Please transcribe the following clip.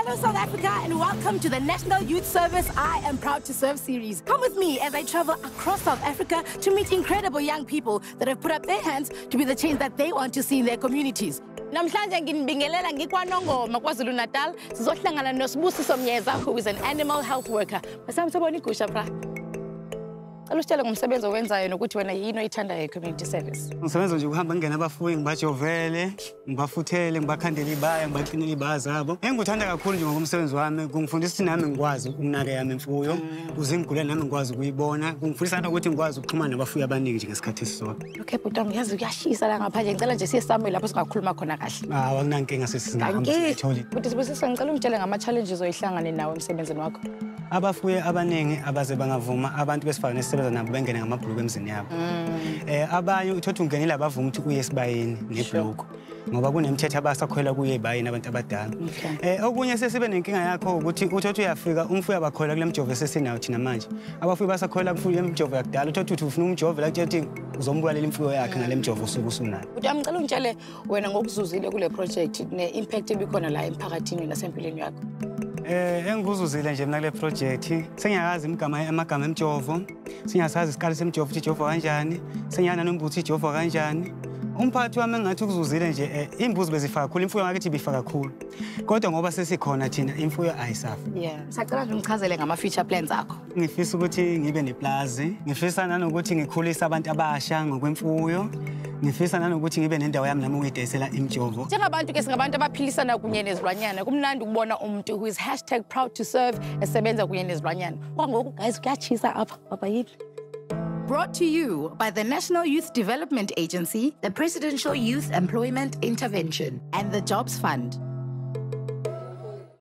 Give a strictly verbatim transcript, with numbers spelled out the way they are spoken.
Hello, South Africa, and welcome to the National Youth Service I Am Proud to Serve series. Come with me as I travel across South Africa to meet incredible young people that have put up their hands to be the change that they want to see in their communities. Namhlanje nginibingelela ngikwaNongoma Kwa-Zulu Natal sizohlangana noSibusiso MYEZA, who is an animal health worker. Masami sabona igusha bra. Alusitshela ngomsebenzi owenzayo nokuthi wena yini oyithandayo e-community service. Umsebenzi nje ukuhamba ngena abafuyi ngibajovele, ngibafuthele, ngibakhandele ibaya, ngibaqinile ibaya zabo. Engikuthanda kakhulu nje ngokumsebenzi wami kungifundisa ukuthi nami ngikwazi ukunaka yami imfuyo, ukuze ngigule nami ngikwazi ukuyibona. Kungifundisa ukuthi ngikwazi ukuxhumana nabafuyi abaningi nje ngesikhathi esisodwa. Okay bhuti, ngiyazi kuyashisa la ngaphandle, ngicela nje siye somewhere lapho singakhuluma khona kahle. Ah, akunankinga sesingahamba sithole. Bhuti Sibusiso, ngicela ungitshele ngama-challenges oyihlangane nawo emsebenzini wakho. Abafuyi abaningi abaze bangavuma abantu besifazane esisebenza nabo bengene ngamabhuluku emzini yabo. Eh abanye uthothi ungenile abavuma ukuthi uye esibayeni ngebhuluku ngoba kunemithetho abasakhwela kuye ebayeni abantu abadala. Eh okunye sesibe nenkinga yakho ukuthi uthothi uyafika umfuyi abakhola kule mjovo esesinayo thina manje. Abafuyi basakhwela kufuye imjovo yakudala uthothi uthi ufuna umjovo la kuthi uzombukalela imfuyo yakhe ngale mjovo usuku usunayo. Uthi ngicela ungitshele wena ngokuzuzile kule project ne-impact ebikhona la emphakathini nasempilweni yakho. Eh engikuzuzile nje mina kule project sengiyazi imigama amagama emjovo, singasazi isikali semjovo ukuthi ijovo kanjani, sengiyana nombuthi ijovo kanjani. Umphathi wami engathi ukuzuzile nje imbuzi bezifaka kakhulu, imfuyo ngakithi bifaka kakhulu. Kodwa ngoba sesikhona thina imfuyo ayisafa. Yeah. Sacela nje ungichazele ngama future plans akho. Ngifisa ukuthi ngibe neplazi, ngifisa nanokuthi ngikhulise abantu abasha ngokwemfuyo. Ngifisa nanokuthi ngibe nendawo yami nami ukuyidayisela imjovo. Njengabantu ke singabantu abaphilisana kunye nezilwanyana, kumnandi ukubona umuntu who is hashtag proud to serve esebenza kunye nezilwanyana. Kwangoku guys kuyachisa apha baba yini. Brought to you by the National Youth Development Agency, the Presidential Youth Employment Intervention, and the Jobs Fund.